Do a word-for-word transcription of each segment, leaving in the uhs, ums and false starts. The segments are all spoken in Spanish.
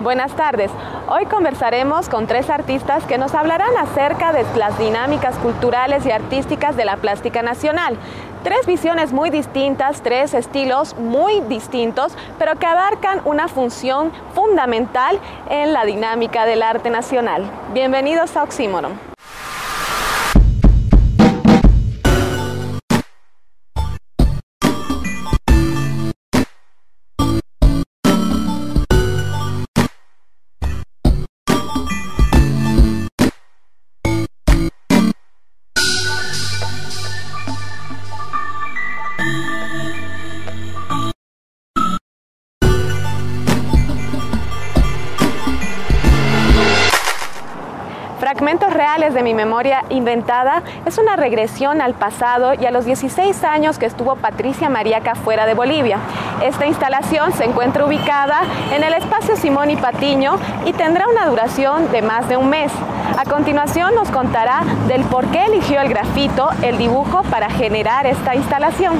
Buenas tardes. Hoy conversaremos con tres artistas que nos hablarán acerca de las dinámicas culturales y artísticas de la plástica nacional. Tres visiones muy distintas, tres estilos muy distintos, pero que abarcan una función fundamental en la dinámica del arte nacional. Bienvenidos a Oxímoron. Fragmentos reales de mi memoria inventada es una regresión al pasado y a los dieciséis años que estuvo Patricia Mariaca fuera de Bolivia. Esta instalación se encuentra ubicada en el espacio Simón y Patiño y tendrá una duración de más de un mes. A continuación nos contará del por qué eligió el grafito, el dibujo, para generar esta instalación.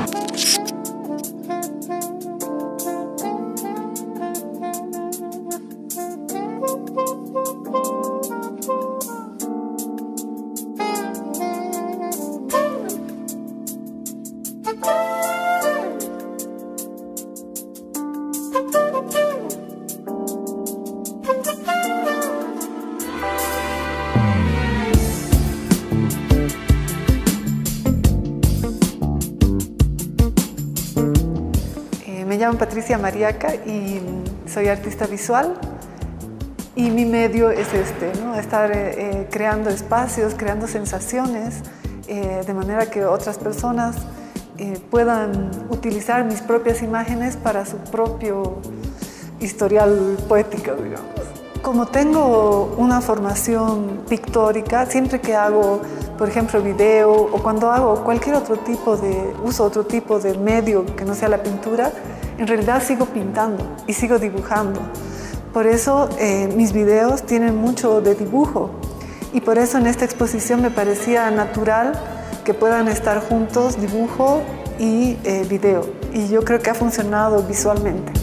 Me llamo Patricia Mariaca y soy artista visual y mi medio es este, ¿no? Estar eh, creando espacios, creando sensaciones, eh, de manera que otras personas eh, puedan utilizar mis propias imágenes para su propio historial poético, digamos. Como tengo una formación pictórica, siempre que hago, por ejemplo, video o cuando hago cualquier otro tipo de, uso otro tipo de medio que no sea la pintura, en realidad sigo pintando y sigo dibujando. Por eso eh, mis videos tienen mucho de dibujo y por eso en esta exposición me parecía natural que puedan estar juntos dibujo y eh, video. Y yo creo que ha funcionado visualmente.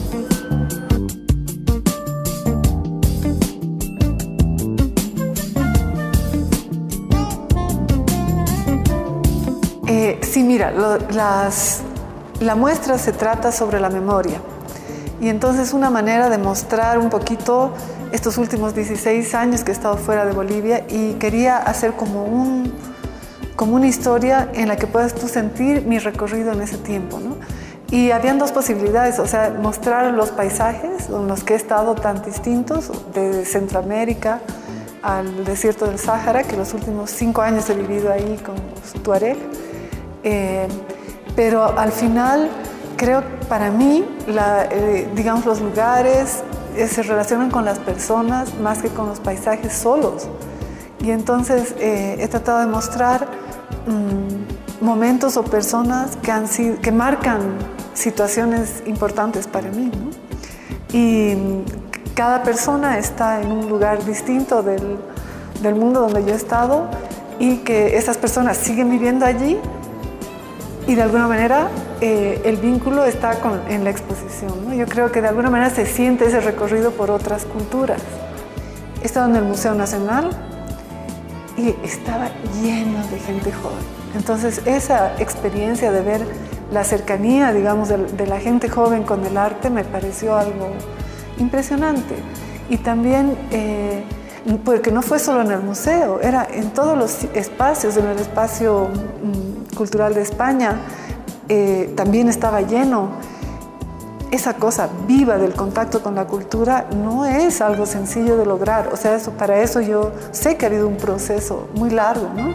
Eh, sí, mira, lo, las, la muestra se trata sobre la memoria y entonces una manera de mostrar un poquito estos últimos dieciséis años que he estado fuera de Bolivia y quería hacer como, un, como una historia en la que puedas tú sentir mi recorrido en ese tiempo, ¿no? Y habían dos posibilidades, o sea, mostrar los paisajes en los que he estado tan distintos, de Centroamérica al desierto del Sáhara, que los últimos cinco años he vivido ahí con los tuareg. Eh, pero al final creo que para mí, la, eh, digamos, los lugares eh, se relacionan con las personas más que con los paisajes solos. Y entonces eh, he tratado de mostrar mmm, momentos o personas que, han sido, que marcan situaciones importantes para mí, ¿no? Y cada persona está en un lugar distinto del, del mundo donde yo he estado y que esas personas siguen viviendo allí. Y de alguna manera eh, el vínculo está con, en la exposición, ¿no? Yo creo que de alguna manera se siente ese recorrido por otras culturas. He estado en el Museo Nacional y estaba lleno de gente joven. Entonces esa experiencia de ver la cercanía, digamos, de, de la gente joven con el arte me pareció algo impresionante. Y también, eh, porque no fue solo en el museo, era en todos los espacios, en el espacio mm, cultural de España, eh, también estaba lleno. Esa cosa viva del contacto con la cultura no es algo sencillo de lograr. O sea, eso, para eso yo sé que ha habido un proceso muy largo, ¿no?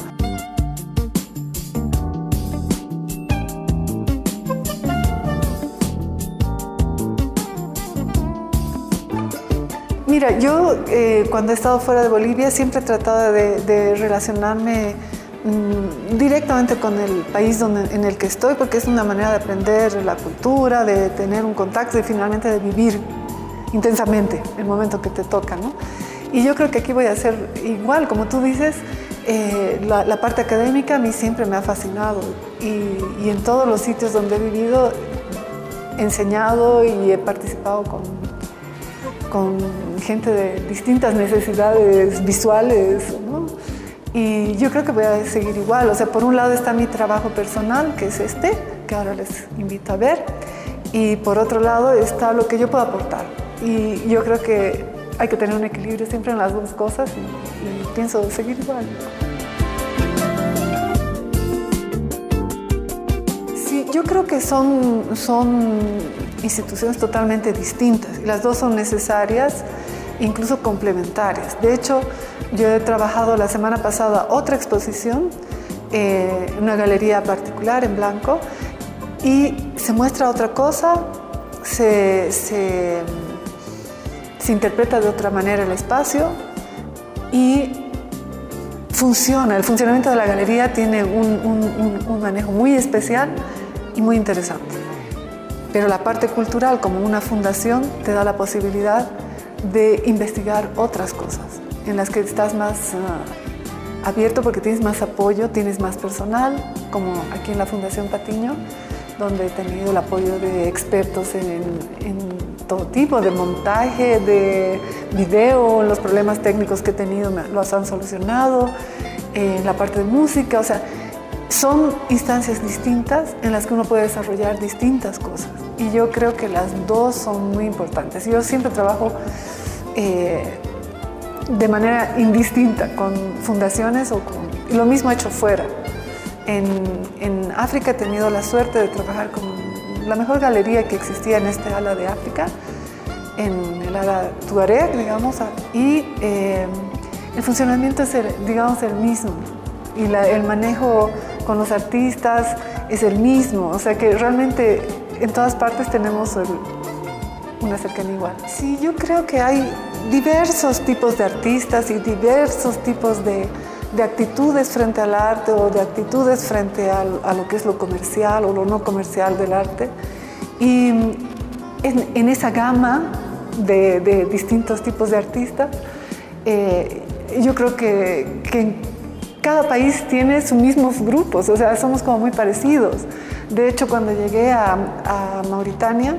Mira, yo eh, cuando he estado fuera de Bolivia siempre he tratado de, de relacionarme mmm, directamente con el país donde, en el que estoy, porque es una manera de aprender la cultura, de tener un contacto y finalmente de vivir intensamente el momento que te toca, ¿no? Y yo creo que aquí voy a hacer igual, como tú dices, eh, la, la parte académica a mí siempre me ha fascinado y, y en todos los sitios donde he vivido he enseñado y he participado con con gente de distintas necesidades visuales, ¿no? Y yo creo que voy a seguir igual. O sea, por un lado está mi trabajo personal, que es este, que ahora les invito a ver, y por otro lado está lo que yo puedo aportar. Y yo creo que hay que tener un equilibrio siempre en las dos cosas y, y pienso seguir igual. Sí, yo creo que son, son instituciones totalmente distintas y las dos son necesarias, incluso complementarias. De hecho, yo he trabajado la semana pasada otra exposición eh, en una galería particular en blanco y se muestra otra cosa, se, se, se interpreta de otra manera el espacio y funciona. El funcionamiento de la galería tiene un, un, un, un manejo muy especial y muy interesante. Pero la parte cultural, como una fundación, te da la posibilidad de investigar otras cosas en las que estás más uh, abierto porque tienes más apoyo, tienes más personal, como aquí en la Fundación Patiño, donde he tenido el apoyo de expertos en, en todo tipo de montaje, de video, los problemas técnicos que he tenido me, los han solucionado, en la parte de música, o sea, son instancias distintas en las que uno puede desarrollar distintas cosas y yo creo que las dos son muy importantes. Yo siempre trabajo eh, de manera indistinta con fundaciones o con... Y lo mismo he hecho fuera. En, en África he tenido la suerte de trabajar con la mejor galería que existía en este ala de África, en el ala Tuareg, digamos, y eh, el funcionamiento es, el, digamos, el mismo y la, el manejo con los artistas es el mismo, o sea que realmente en todas partes tenemos el, una cercanía igual. Sí, yo creo que hay diversos tipos de artistas y diversos tipos de, de actitudes frente al arte o de actitudes frente al, a lo que es lo comercial o lo no comercial del arte. Y en, en esa gama de, de distintos tipos de artistas, eh, yo creo que, que cada país tiene sus mismos grupos, o sea, somos como muy parecidos. De hecho, cuando llegué a, a Mauritania,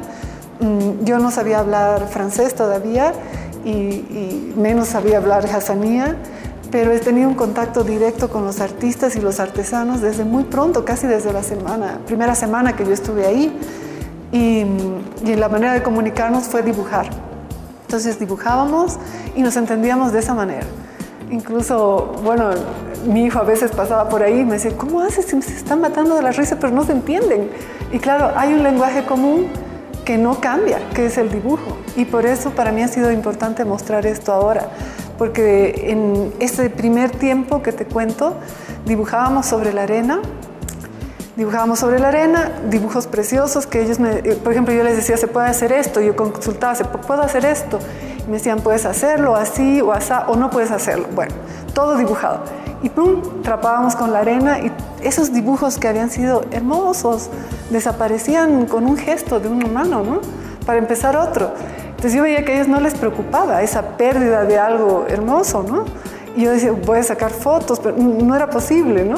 yo no sabía hablar francés todavía y, y menos sabía hablar hassanía, pero he tenido un contacto directo con los artistas y los artesanos desde muy pronto, casi desde la semana, primera semana que yo estuve ahí. Y, y la manera de comunicarnos fue dibujar. Entonces dibujábamos y nos entendíamos de esa manera. Incluso, bueno, mi hijo a veces pasaba por ahí y me decía, ¿cómo haces? Se están matando de la risa, pero no se entienden. Y claro, hay un lenguaje común que no cambia, que es el dibujo. Y por eso para mí ha sido importante mostrar esto ahora, porque en ese primer tiempo que te cuento, dibujábamos sobre la arena, dibujábamos sobre la arena, dibujos preciosos que ellos me, por ejemplo, yo les decía, se puede hacer esto, yo consultaba, ¿puedo hacer esto? Y me decían, puedes hacerlo así o así, o no puedes hacerlo. Bueno, todo dibujado. Y pum, trapábamos con la arena y esos dibujos que habían sido hermosos desaparecían con un gesto de una mano, ¿no? Para empezar otro. Entonces yo veía que a ellos no les preocupaba esa pérdida de algo hermoso, ¿no? Y yo decía, voy a sacar fotos, pero no era posible, ¿no?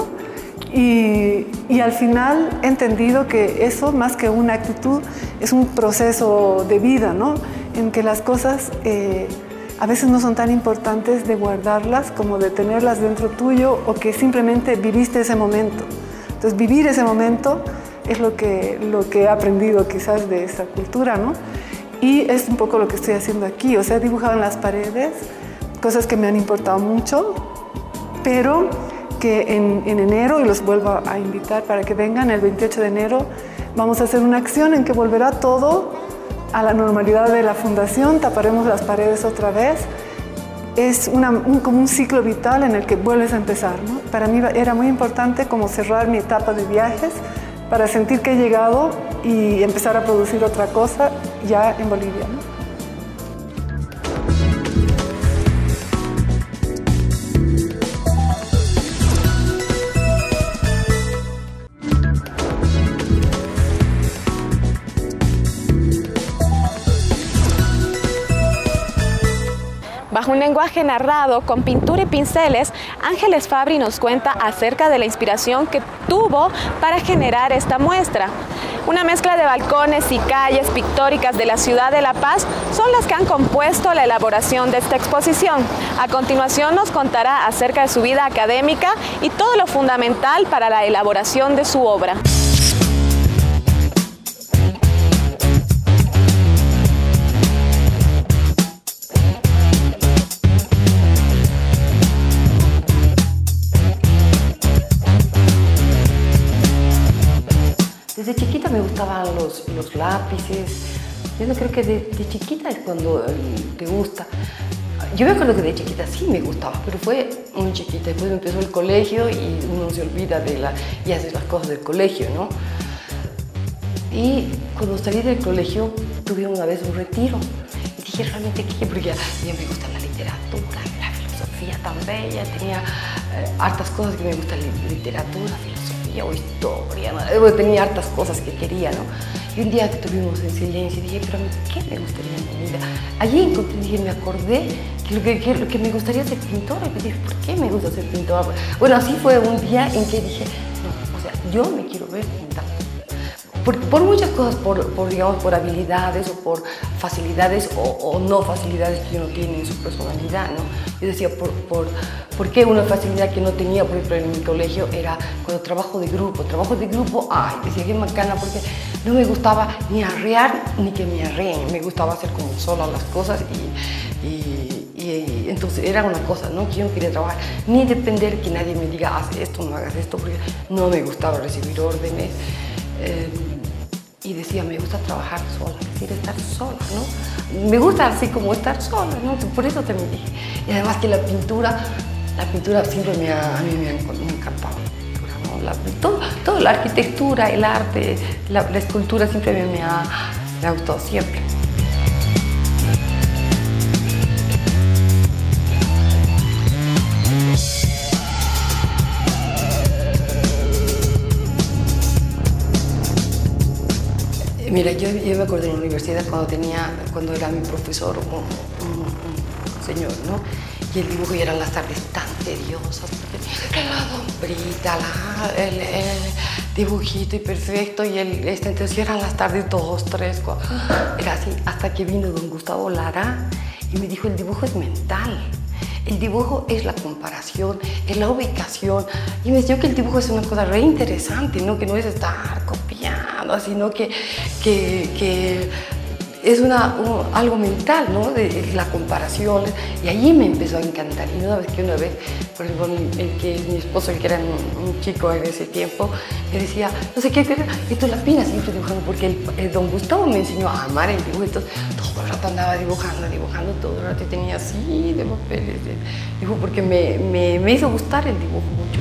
Y, y al final he entendido que eso, más que una actitud, es un proceso de vida, ¿no? En que las cosas eh, a veces no son tan importantes de guardarlas como de tenerlas dentro tuyo o que simplemente viviste ese momento. Entonces vivir ese momento es lo que, lo que he aprendido quizás de esa cultura, ¿no? Y es un poco lo que estoy haciendo aquí, o sea, he dibujado en las paredes cosas que me han importado mucho, pero que en, en enero, y los vuelvo a invitar para que vengan, el veintiocho de enero, vamos a hacer una acción en que volverá todo a la normalidad de la fundación, taparemos las paredes otra vez. Es una, un, como un ciclo vital en el que vuelves a empezar, ¿no? Para mí era muy importante como cerrar mi etapa de viajes para sentir que he llegado y empezar a producir otra cosa ya en Bolivia, ¿no? Bajo un lenguaje narrado, con pintura y pinceles, Ángeles Fabri nos cuenta acerca de la inspiración que tuvo para generar esta muestra. Una mezcla de balcones y calles pictóricas de la ciudad de La Paz son las que han compuesto la elaboración de esta exposición. A continuación nos contará acerca de su vida académica y todo lo fundamental para la elaboración de su obra. Desde chiquita me gustaban los, los lápices. Yo no creo que de, de chiquita es cuando eh, te gusta. Yo me acuerdo que de chiquita sí me gustaba, pero fue muy chiquita. Después empezó el colegio y uno se olvida de la, y hace las cosas del colegio, ¿no? Y cuando salí del colegio tuve una vez un retiro y dije realmente qué, porque a mí me gusta la literatura, la filosofía tan bella, tenía eh, hartas cosas que me gustan, literatura, filosofía o historia, ¿no? Tenía hartas cosas que quería, ¿no? Y un día que estuvimos en silencio dije, pero ¿qué me gustaría en mi vida? Allí encontré, dije, me acordé que lo que, que, lo que me gustaría ser pintora. Y dije, ¿por qué me gusta ser pintora? Bueno, así fue un día en que dije, no, o sea, yo me quiero ver pintar. Por, por muchas cosas, por, por, digamos, por habilidades o por facilidades o, o no facilidades que uno tiene en su personalidad, ¿no? Yo decía, por, por, ¿por qué una facilidad que no tenía, por ejemplo, en mi colegio era cuando trabajo de grupo? Trabajo de grupo, ay, decía que macana, porque no me gustaba ni arrear ni que me arreen, me gustaba hacer como sola las cosas y, y, y, y entonces era una cosa, ¿no? Que yo no quería trabajar, ni depender que nadie me diga, haz esto, no hagas esto, porque no me gustaba recibir órdenes. Eh, y decía, me gusta trabajar sola, es decir, estar sola, ¿no? Me gusta así como estar sola, ¿no? Por eso también dije. Y además que la pintura, la pintura siempre me ha, a mí me ha, me ha encantado. ¿No? La, todo, todo, la arquitectura, el arte, la, la escultura siempre me, me, ha, me ha gustado, siempre. Mira, yo, yo me acuerdo en la universidad cuando tenía, cuando era mi profesor, un, un, un señor, ¿no? Y el dibujo y eran las tardes tan tediosas, porque la dombrita, la, el, el dibujito y perfecto, y el, este, entonces eran las tardes dos, tres, cuatro, era así, hasta que vino don Gustavo Lara y me dijo, el dibujo es mental. El dibujo es la comparación, es la ubicación. Y me enseñó que el dibujo es una cosa re interesante, ¿no? Que no es estar copiando, sino que, que, que es una, un, algo mental, ¿no? De, de la comparación. Y allí me empezó a encantar. Y una vez que una vez, por ejemplo, el que mi esposo, el que era un, un chico en ese tiempo, me decía, no sé qué, y tú la pinas siempre dibujando, porque el, el don Gustavo me enseñó a amar el dibujo. Entonces, todo el rato andaba dibujando, dibujando, todo el rato y tenía así de papeles de dibujo, porque me, me, me hizo gustar el dibujo mucho.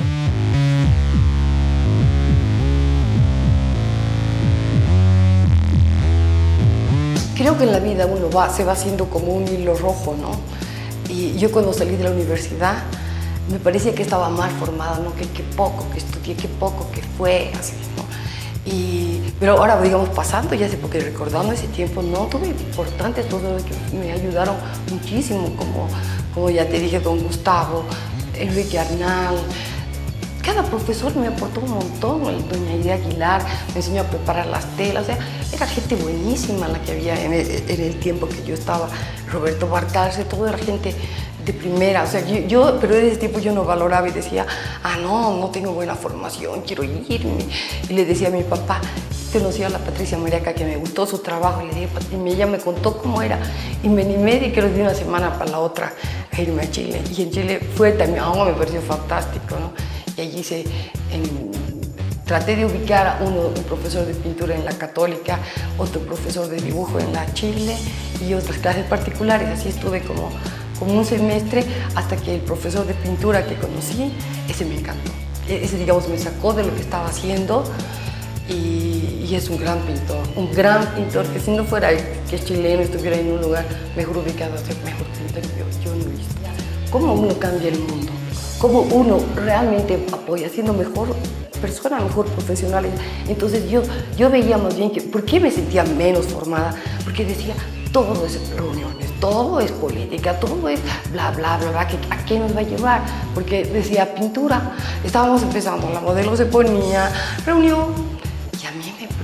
Creo que en la vida uno va, se va haciendo como un hilo rojo, ¿no? Y yo cuando salí de la universidad me parecía que estaba mal formada, ¿no? Que, que poco que estudié, que poco que fue, así, ¿no? Y, pero ahora, digamos, pasando ya sé, porque recordando ese tiempo, no, tuve importantes personas que me ayudaron muchísimo, como, como ya te dije, don Gustavo, Enrique Arnal. Cada profesor me aportó un montón, doña Idea Aguilar me enseñó a preparar las telas, o sea, era gente buenísima la que había en el, en el tiempo que yo estaba, Roberto Barcarce, todo era gente de primera, o sea, yo, yo, pero en ese tiempo yo no valoraba y decía, ah, no, no tengo buena formación, quiero irme, y le decía a mi papá, conocí a la Patricia Mariaca, que me gustó su trabajo, y le dije, y ella me contó cómo era, y me animé de que los di una semana para la otra a irme a Chile, y en Chile fue también, oh, me pareció fantástico, ¿no? Y allí se, en, traté de ubicar a uno, un profesor de pintura en la Católica, otro profesor de dibujo en la Chile y otras clases particulares. Así estuve como, como un semestre hasta que el profesor de pintura que conocí, ese me encantó. Ese, digamos, me sacó de lo que estaba haciendo y, y es un gran pintor, un gran pintor que si no fuera que es chileno, estuviera en un lugar mejor ubicado a ser mejor pintor, yo, yo no he visto. ¿Cómo uno cambia el mundo? Cómo uno realmente apoya, siendo mejor persona, mejor profesional. Entonces yo, yo veía más bien que, ¿por qué me sentía menos formada? Porque decía, todo es reuniones, todo es política, todo es bla, bla, bla, bla, ¿a qué nos va a llevar? Porque decía pintura, estábamos empezando, la modelo se ponía reunión, y a mí me ponían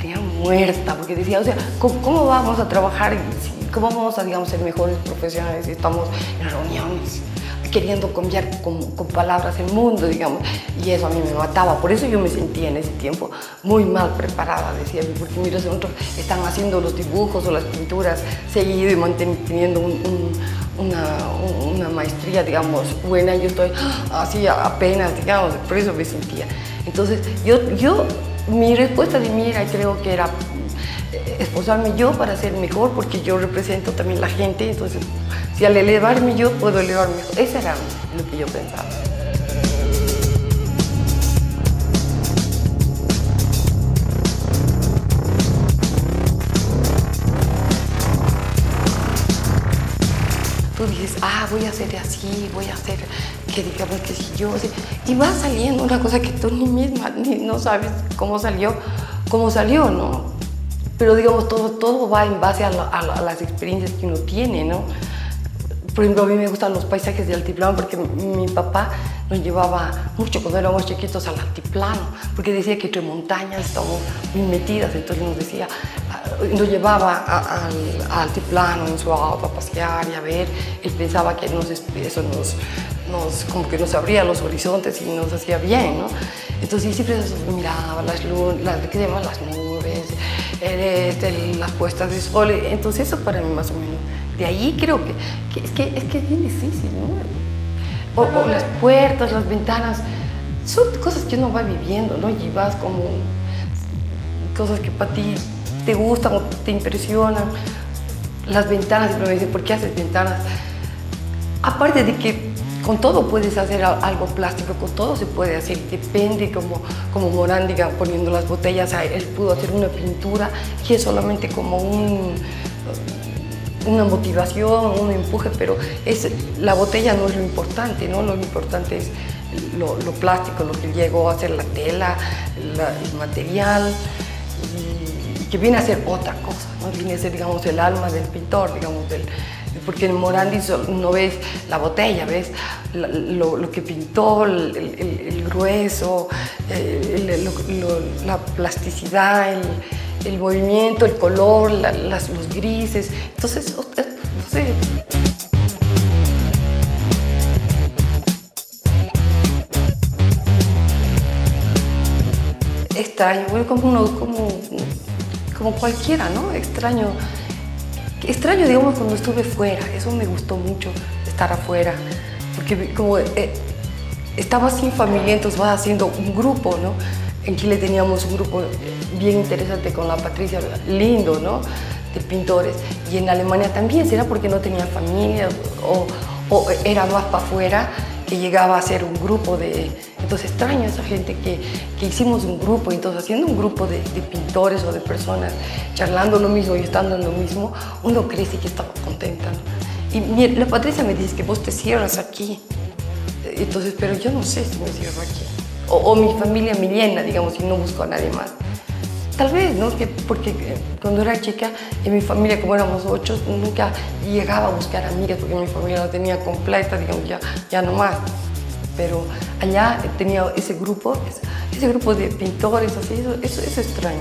muerta, porque decía, o sea, ¿cómo, cómo vamos a trabajar? ¿Cómo vamos a, digamos, ser mejores profesionales si estamos en reuniones queriendo cambiar con, con palabras el mundo, digamos? Y eso a mí me mataba. Por eso yo me sentía en ese tiempo muy mal preparada, decía, porque mira, otros están haciendo los dibujos o las pinturas seguido y manteniendo un, un, una, una maestría, digamos, buena. Yo estoy así apenas, digamos, por eso me sentía. Entonces, yo, yo mi respuesta de mira creo que era esforzarme yo para ser mejor, porque yo represento también la gente, entonces si al elevarme yo puedo elevarme. Eso era lo que yo pensaba. Tú dices, ah, voy a hacer así, voy a hacer, que digamos que si yo, así, y va saliendo una cosa que tú ni misma ni, no sabes cómo salió, cómo salió, ¿no? Pero digamos, todo, todo va en base a, la, a, la, a las experiencias que uno tiene, ¿no? Por ejemplo, a mí me gustan los paisajes de altiplano porque mi papá nos llevaba mucho cuando éramos chiquitos al altiplano, porque decía que entre montañas estábamos muy metidas, entonces nos decía, nos llevaba a, a, al altiplano en su auto a pasear y a ver. Él pensaba que nos, eso nos, nos, como que nos abría los horizontes y nos hacía bien, ¿no? Entonces siempre miraba las, las, ¿qué se llama? Las nubes, el, las puestas de sol. Entonces eso para mí más o menos. De ahí creo que, que, es, que es que es bien difícil, ¿no? O, o las puertas, las ventanas, son cosas que uno va viviendo, ¿no? Y vas como cosas que para ti te gustan o te impresionan. Las ventanas, siempre me dicen, ¿por qué haces ventanas? Aparte de que con todo puedes hacer algo plástico, con todo se puede hacer, depende, como, como Morán, diga, poniendo las botellas, él pudo hacer una pintura que es solamente como un, una motivación, un empuje, pero es, la botella no es lo importante, ¿no? Lo importante es lo, lo plástico, lo que llegó a ser la tela, la, el material, y, que viene a ser otra cosa, ¿no? Viene a ser, digamos, el alma del pintor, digamos, del, porque en Morandi no ves la botella, ves lo, lo que pintó, el, el, el grueso, el, el, lo, lo, la plasticidad, el, el movimiento, el color, la, las, los grises. Entonces, no sé. Extraño, como, uno, como, como cualquiera, ¿no? Extraño. Extraño, digamos, cuando estuve fuera, eso me gustó mucho, estar afuera, porque como eh, estaba sin familia, entonces vas haciendo un grupo, ¿no? En Chile teníamos un grupo bien interesante con la Patricia, lindo, ¿no? De pintores, y en Alemania también, ¿será porque no tenía familia o, o era más para afuera que llegaba a ser un grupo de... Entonces extraño a esa gente que, que hicimos un grupo, entonces haciendo un grupo de, de pintores o de personas, charlando lo mismo y estando en lo mismo, uno crece que estaba contenta, ¿no? Y mi, la Patricia me dice que vos te cierras aquí, entonces, pero yo no sé si me cierro aquí. O, o mi familia me llena, digamos, y no busco a nadie más. Tal vez, ¿no? Que, porque cuando era chica, en mi familia, como éramos ocho, nunca llegaba a buscar amigas, porque mi familia la tenía completa, digamos, ya, ya no más. Pero allá tenía ese grupo, ese grupo de pintores, así, eso, eso es extraño.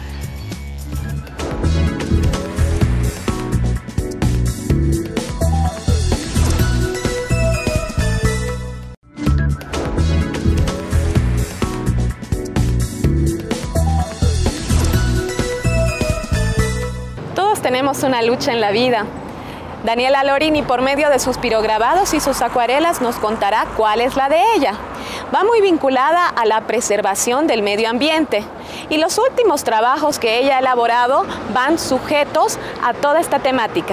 Todos tenemos una lucha en la vida. Daniela Lorini, por medio de sus pirograbados y sus acuarelas, nos contará cuál es la de ella. Va muy vinculada a la preservación del medio ambiente y los últimos trabajos que ella ha elaborado van sujetos a toda esta temática.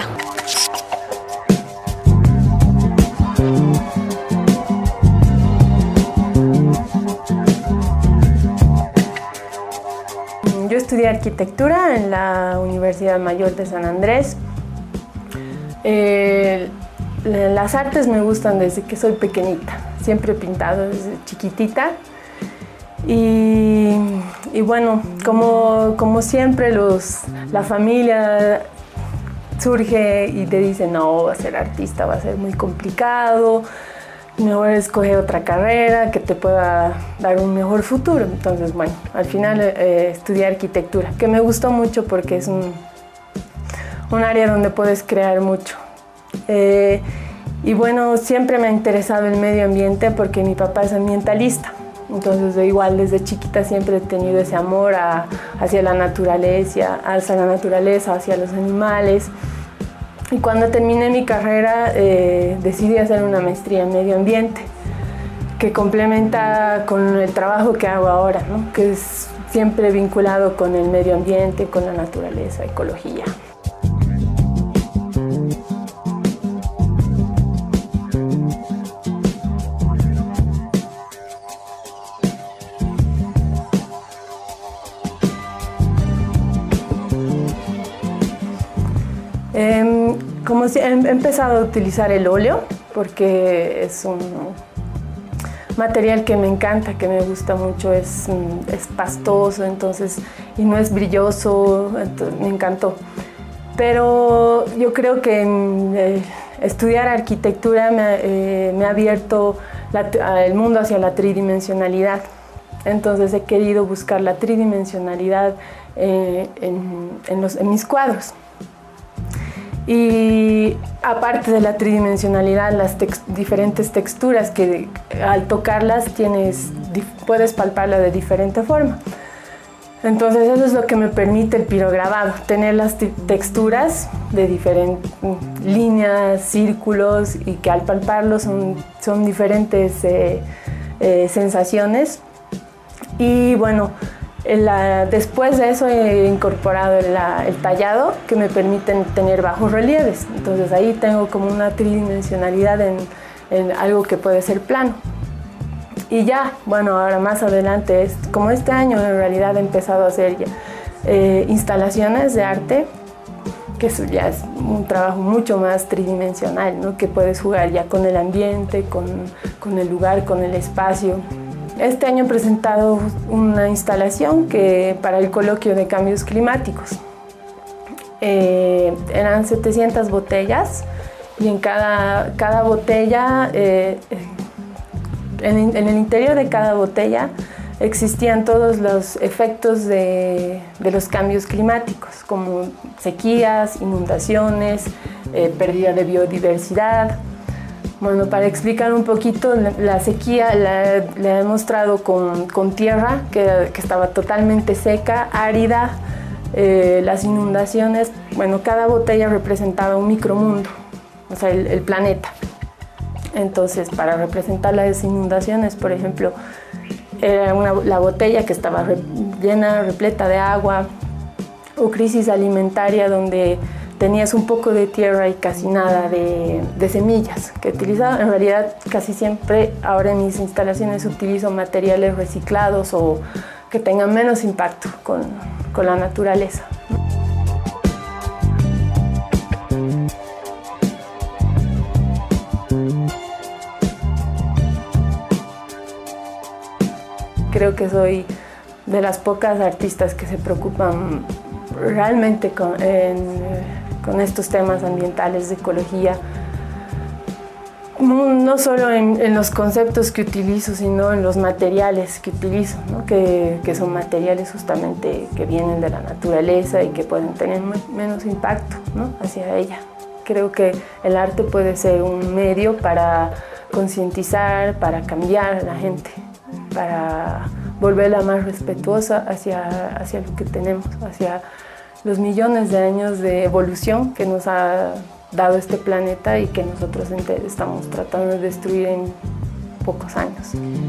Yo estudié arquitectura en la Universidad Mayor de San Andrés. Eh, las artes me gustan desde que soy pequeñita, siempre he pintado desde chiquitita y, y bueno, como, como siempre los, la familia surge y te dice no, va a ser artista, va a ser muy complicado, mejor escoger otra carrera que te pueda dar un mejor futuro. Entonces, bueno, al final eh, estudié arquitectura, que me gustó mucho porque es un, un área donde puedes crear mucho. Eh, y bueno, siempre me ha interesado el medio ambiente porque mi papá es ambientalista. Entonces, igual desde chiquita siempre he tenido ese amor a, hacia la naturaleza, hacia la naturaleza, hacia los animales. Y cuando terminé mi carrera, eh, decidí hacer una maestría en medio ambiente, que complementa con el trabajo que hago ahora, ¿no? Que es siempre vinculado con el medio ambiente, con la naturaleza, ecología. Eh, como si, he empezado a utilizar el óleo porque es un material que me encanta, que me gusta mucho, es, es pastoso entonces, y no es brilloso, entonces, me encantó. Pero yo creo que eh, estudiar arquitectura me, eh, me ha abierto la, el mundo hacia la tridimensionalidad. Entonces he querido buscar la tridimensionalidad eh, en, en, los, en mis cuadros. Y aparte de la tridimensionalidad, las tex diferentes texturas que al tocarlas tienes, puedes palparlas de diferente forma. Entonces eso es lo que me permite el pirograbado, tener las texturas de diferentes líneas, círculos, y que al palparlos son, son diferentes eh, eh, sensaciones. Y bueno, La, después de eso he incorporado la, el tallado, que me permiten tener bajos relieves. Entonces ahí tengo como una tridimensionalidad en, en algo que puede ser plano. Y ya, bueno, ahora más adelante, es, como este año en realidad he empezado a hacer ya, eh, instalaciones de arte, que eso ya es un trabajo mucho más tridimensional, ¿no? Que puedes jugar ya con el ambiente, con, con el lugar, con el espacio. Este año he presentado una instalación que, para el coloquio de cambios climáticos. Eh, eran setecientas botellas y en cada, cada botella, eh, en, en el interior de cada botella existían todos los efectos de, de los cambios climáticos, como sequías, inundaciones, eh, pérdida de biodiversidad. Bueno, para explicar un poquito, la sequía la, la he mostrado con, con tierra que, que estaba totalmente seca, árida, eh, las inundaciones, bueno, cada botella representaba un micromundo, o sea, el, el planeta. Entonces, para representar las inundaciones, por ejemplo, era una, la botella que estaba re, llena, repleta de agua, o crisis alimentaria donde tenías un poco de tierra y casi nada de, de semillas que utilizaba. En realidad, casi siempre ahora en mis instalaciones utilizo materiales reciclados o que tengan menos impacto con, con la naturaleza. Creo que soy de las pocas artistas que se preocupan realmente con, en, con estos temas ambientales, de ecología, no solo en, en los conceptos que utilizo, sino en los materiales que utilizo, ¿no? que, que son materiales justamente que vienen de la naturaleza y que pueden tener menos impacto, ¿no? hacia ella. Creo que el arte puede ser un medio para concientizar, para cambiar a la gente, para volverla más respetuosa hacia, hacia lo que tenemos, hacia los millones de años de evolución que nos ha dado este planeta y que nosotros estamos tratando de destruir en pocos años.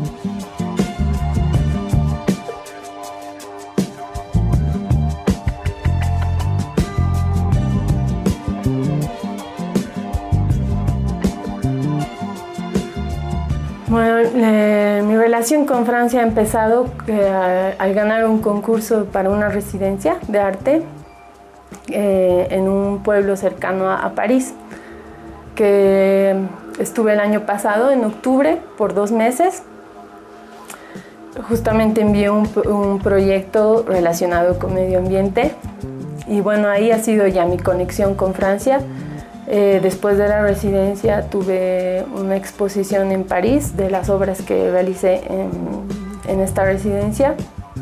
Bueno, eh, mi relación con Francia ha empezado eh, al ganar un concurso para una residencia de arte eh, en un pueblo cercano a, a París, que estuve el año pasado, en octubre, por dos meses. Justamente envié un, un proyecto relacionado con medio ambiente y bueno, ahí ha sido ya mi conexión con Francia. Eh, después de la residencia tuve una exposición en París de las obras que realicé en, en esta residencia.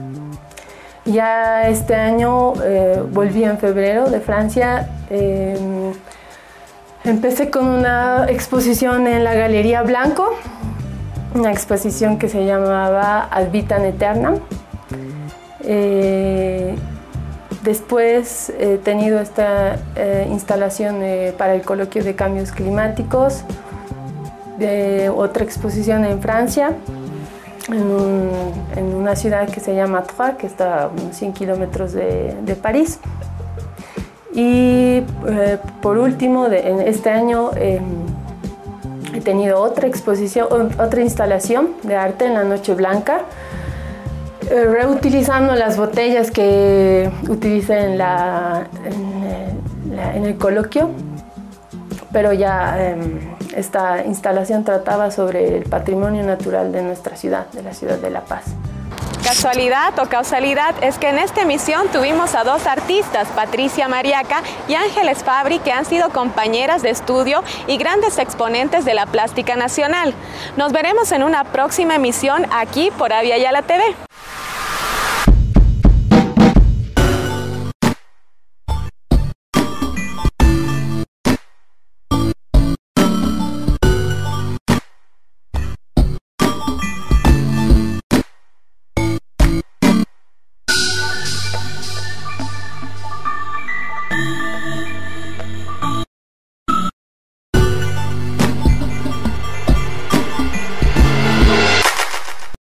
Ya este año eh, volví en febrero de Francia. Eh, empecé con una exposición en la Galería Blanco, una exposición que se llamaba Ad Vitam Aeternam. Eh, después he tenido esta eh, instalación eh, para el coloquio de cambios climáticos, de otra exposición en Francia, en, un, en una ciudad que se llama Troyes, que está a unos cien kilómetros de, de París. Y eh, por último, de, en este año eh, he tenido otra exposición, otra instalación de arte en la Noche Blanca, eh, reutilizando las botellas que utilicé en, la, en, el, la, en el coloquio, pero ya eh, esta instalación trataba sobre el patrimonio natural de nuestra ciudad, de la ciudad de La Paz. Casualidad o causalidad es que en esta emisión tuvimos a dos artistas, Patricia Mariaca y Ángeles Fabri, que han sido compañeras de estudio y grandes exponentes de la plástica nacional. Nos veremos en una próxima emisión aquí por Avia Yala T V.